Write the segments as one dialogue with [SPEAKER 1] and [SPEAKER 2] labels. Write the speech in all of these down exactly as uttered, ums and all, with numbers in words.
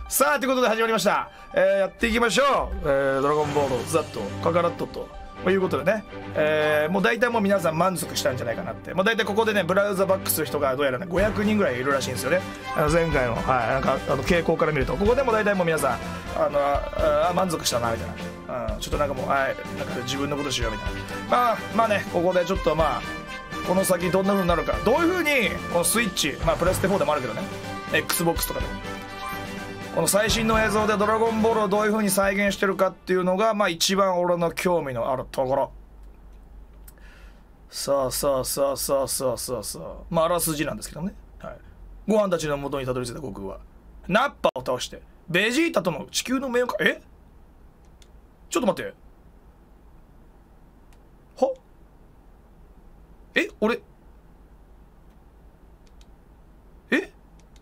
[SPEAKER 1] さあということで始まりました、えー、やっていきましょう、えー、ドラゴンボール ゼット カカラットということでね、えー、もう大体もう皆さん満足したんじゃないかなって。もう大体ここでねブラウザバックする人がどうやらねごひゃくにんぐらいいるらしいんですよね。あの前回の、はい、なんかあの傾向から見るとここでも大体もう皆さんあのあ満足したなみたいな、うん、ちょっとなんかもう、はい、なんか自分のことしようみたいな。まあまあねここでちょっとまあこの先どんな風になるか、どういう風にこのスイッチ、まあプレステフォーでもあるけどね エックスボックス とかでもこの最新の映像でドラゴンボールをどういう風に再現してるかっていうのがまあ一番俺の興味のあるところ。さあさあさあさあさあさあさあ、まああらすじなんですけどね、はい、ご飯たちの元にたどり着いた悟空はナッパを倒してベジータとの地球の名誉かえちょっと待ってはえ俺え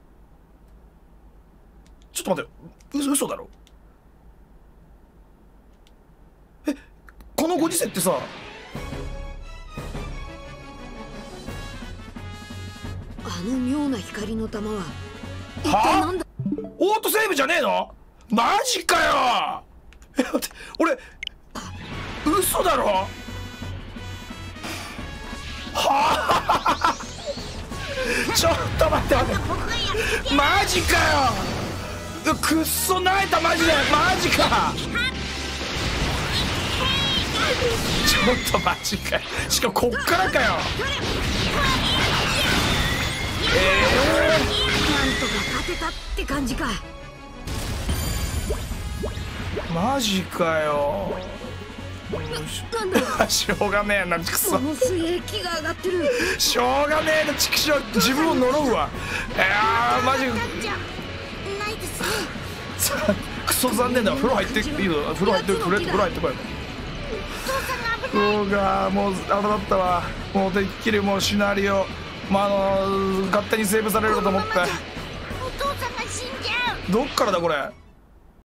[SPEAKER 1] ちょっと待ってう嘘だろえこのご時世ってさ
[SPEAKER 2] あの妙な光の玉は一体なんだ。
[SPEAKER 1] オートセーブじゃねえのマジかよえ待って俺嘘だろはあちょっと待って待ってマジかよくっそ泣いたマジでマジかちょっとマジかよしかもこっからかよ
[SPEAKER 2] えー、なんとか勝てたって感じか。
[SPEAKER 1] マジかよ
[SPEAKER 2] なんだ
[SPEAKER 1] しょうがねえなチクショ
[SPEAKER 2] ものすげえ気が上がってる。
[SPEAKER 1] しょうがねえなチクショ自分を呪うわ。いやーマジ
[SPEAKER 2] ないですね。
[SPEAKER 1] クソ残念だ。風呂入っていいの風呂入って風呂入ってこい。そうかもうあれだったわ。もうてっきりもうシナリオまああの勝手にセーブされるかと思って。
[SPEAKER 2] お父さんが死んじゃう。
[SPEAKER 1] どっからだこれ。